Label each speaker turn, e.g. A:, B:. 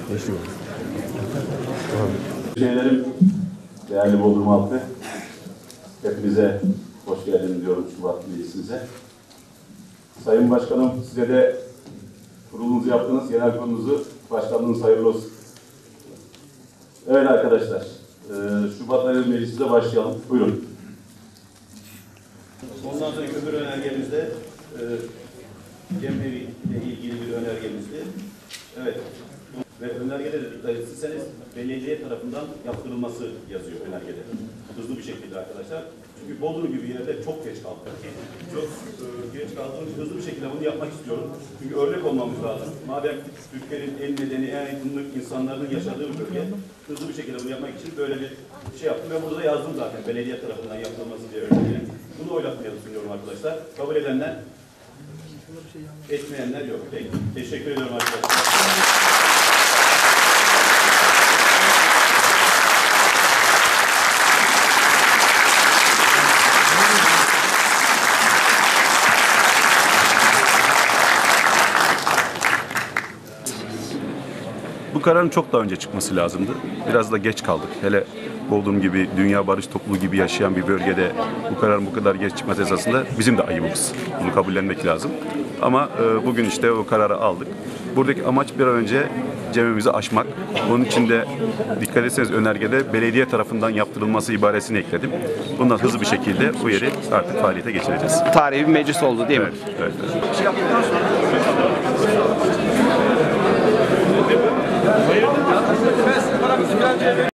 A: Şeylerim, değerli Bodrum halkı, hepinize hoş geldiniz diyorum Şubat Meclisimize. Sayın Başkanım, size de kurulunuzu yaptınız, genel kurulunuzu, başkanlığınız hayırlı olsun. Evet arkadaşlar, Şubat ayı meclisimize başlayalım. Buyurun.
B: Ondan sonra öbür önergemizde Cemrevi ile ilgili bir önergemizdi. Evet. Ve önergede de dikkat etseniz belediye tarafından yaptırılması yazıyor önergede. Hızlı bir şekilde arkadaşlar. Çünkü Bodrum gibi yerde çok geç kaldık. Çok geç kaldığımız için hızlı bir şekilde bunu yapmak istiyorum. Çünkü örnek olmamız lazım. Madem Türkiye'nin en medeni, en aydınlık insanların yaşadığı bir bölge, hızlı bir şekilde bunu yapmak için böyle bir şey yaptım. Ve burada da yazdım zaten belediye tarafından yaptırılması diye önerge. Bunu oylatmaya sunuyorum arkadaşlar. Kabul edenler, etmeyenler yok. Peki. Teşekkür ediyorum arkadaşlar.
A: Bu kararın çok daha önce çıkması lazımdı. Biraz da geç kaldık. Hele Bodrum gibi, dünya barış topluluğu gibi yaşayan bir bölgede bu kararın bu kadar geç çıkması esasında bizim de ayıbımız. Bunu kabullenmek lazım. Ama bugün işte o kararı aldık. Buradaki amaç bir an önce cemimizi aşmak. Bunun için de dikkat etseniz önergede belediye tarafından yaptırılması ibaresini ekledim. Bundan hızlı bir şekilde bu yeri artık faaliyete geçireceğiz.
C: Tarihi bir meclis oldu değil mi?
A: Evet, evet.